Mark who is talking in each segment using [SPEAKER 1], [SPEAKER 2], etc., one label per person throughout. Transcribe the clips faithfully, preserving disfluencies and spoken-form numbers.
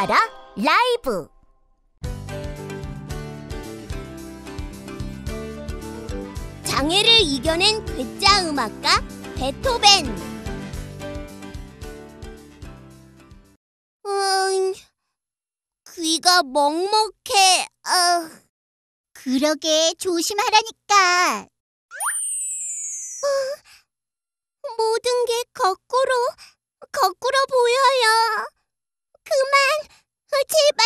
[SPEAKER 1] 알아? 라이브. 장애를 이겨낸 괴짜 음악가 베토벤. 음, 귀가 먹먹해. 아. 그러게, 조심하라니까. 어, 모든 게 거꾸로, 거꾸로 보여요. 그만, 제발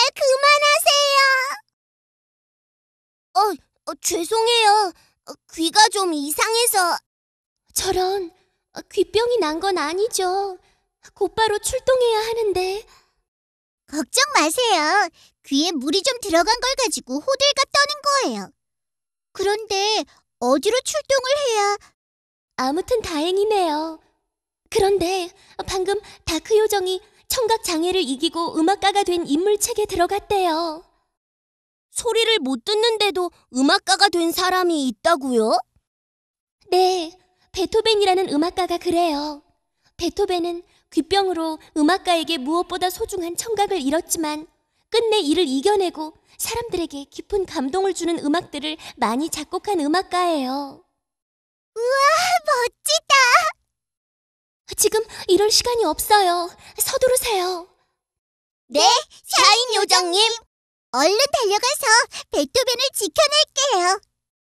[SPEAKER 1] 그만하세요. 어, 어 죄송해요. 귀가 좀 이상해서. 저런, 귀병이 난 건 아니죠. 곧바로 출동해야 하는데. 걱정 마세요. 귀에 물이 좀 들어간 걸 가지고 호들갑 떠는 거예요. 그런데 어디로 출동을 해야... 아무튼 다행이네요. 그런데 방금 다크 요정이 청각 장애를 이기고 음악가가 된 인물책에 들어갔대요. 소리를 못 듣는데도 음악가가 된 사람이 있다고요? 네, 베토벤이라는 음악가가 그래요. 베토벤은 귀병으로 음악가에게 무엇보다 소중한 청각을 잃었지만 끝내 이를 이겨내고 사람들에게 깊은 감동을 주는 음악들을 많이 작곡한 음악가예요. 우와, 멋지다! 지금 이럴 시간이 없어요. 서두르세요. 네, 샤인 요정님. 얼른 달려가서 베토벤을 지켜낼게요.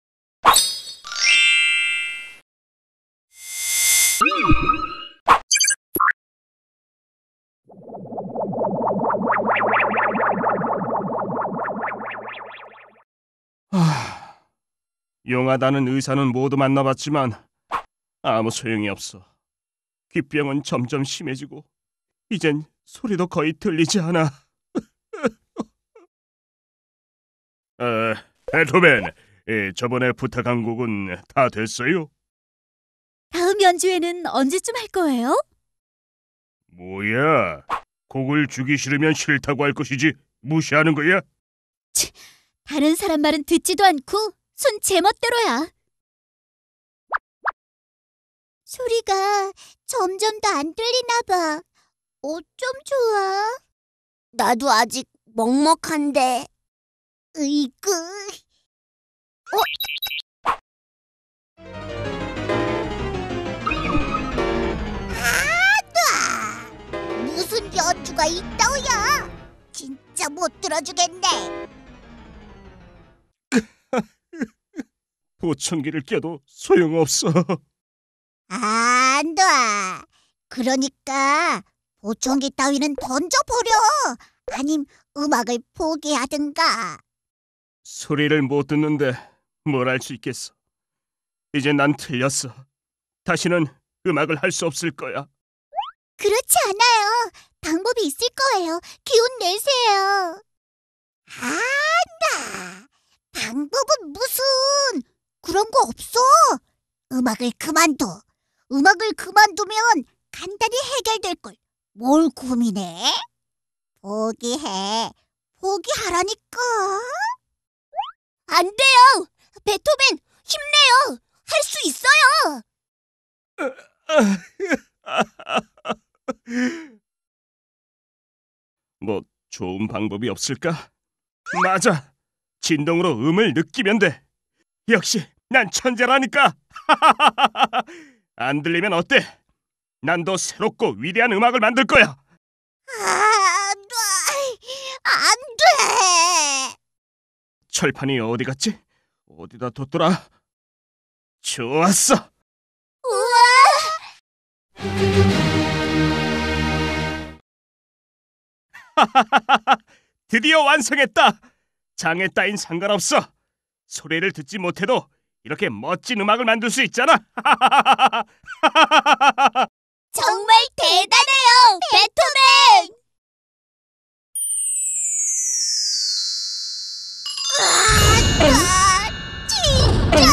[SPEAKER 2] 하... 용하다는 의사는 모두 만나봤지만 아무 소용이 없어. 귀병은 점점 심해지고 이젠 소리도 거의 들리지 않아. 어, 베토벤, 예, 저번에 부탁한 곡은 다 됐어요?
[SPEAKER 3] 다음 연주회는 언제쯤 할 거예요?
[SPEAKER 2] 뭐야, 곡을 주기 싫으면 싫다고 할 것이지 무시하는 거야?
[SPEAKER 3] 치, 다른 사람 말은 듣지도 않고 손 제멋대로야.
[SPEAKER 1] 소리가 점점 더 안 들리나 봐. 어쩜 좋아? 나도 아직 먹먹한데. 으이구. 어? 아따! 무슨 연주가 있다오야? 진짜 못 들어주겠네.
[SPEAKER 2] 보청기를 껴도 소용없어.
[SPEAKER 1] 안 돼. 그러니까 보청기 따위는 던져버려. 아님 음악을 포기하든가.
[SPEAKER 2] 소리를 못 듣는데 뭘 할 수 있겠어. 이제 난 틀렸어. 다시는 음악을 할 수 없을 거야.
[SPEAKER 1] 그렇지 않아요. 방법이 있을 거예요. 기운 내세요. 안다. 방법은 무슨. 그런 거 없어. 음악을 그만둬. 음악을 그만두면 간단히 해결될걸. 뭘 고민해? 포기해. 포기하라니까. 안 돼요. 베토벤, 힘내요. 할 수 있어요.
[SPEAKER 2] 뭐 좋은 방법이 없을까? 맞아. 진동으로 음을 느끼면 돼. 역시 난 천재라니까. 안 들리면 어때? 난 더 새롭고 위대한 음악을 만들 거야.
[SPEAKER 1] 안 돼. 안 돼.
[SPEAKER 2] 철판이 어디 갔지? 어디다 뒀더라? 좋았어.
[SPEAKER 1] 우와.
[SPEAKER 2] 드디어 완성했다. 장애 따윈 상관없어. 소리를 듣지 못해도 이렇게 멋진 음악을 만들 수 있잖아.
[SPEAKER 1] 정말 대단해요, 베토벤! 아, 진짜!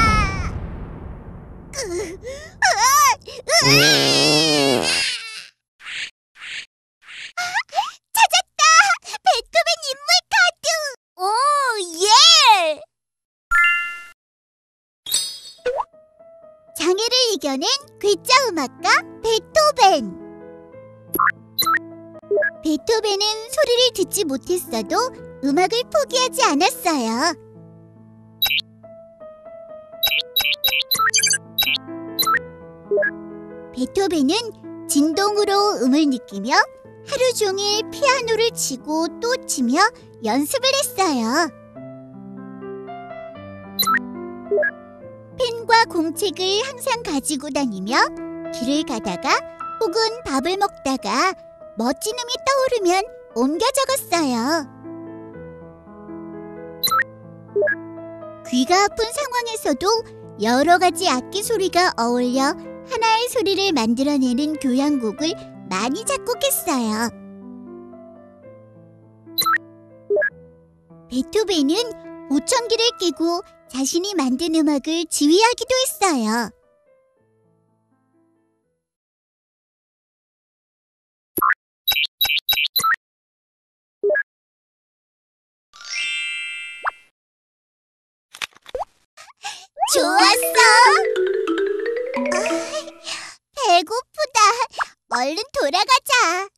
[SPEAKER 1] 찾았다! 베토벤 인물 카드! 오, 예! 장애를 이겨낸 괴짜 음악가 베토벤. 베토벤은 소리를 듣지 못했어도 음악을 포기하지 않았어요. 베토벤은 진동으로 음을 느끼며 하루 종일 피아노를 치고 또 치며 연습을 했어요. 펜과 공책을 항상 가지고 다니며 길을 가다가 혹은 밥을 먹다가 멋진 음이 떠오르면 옮겨 적었어요. 귀가 아픈 상황에서도 여러 가지 악기 소리가 어울려 하나의 소리를 만들어내는 교향곡을 많이 작곡했어요. 베토벤은 보청기를 끼고 자신이 만든 음악을 지휘하기도 했어요. 좋았어. 아, 배고프다. 얼른 돌아가자.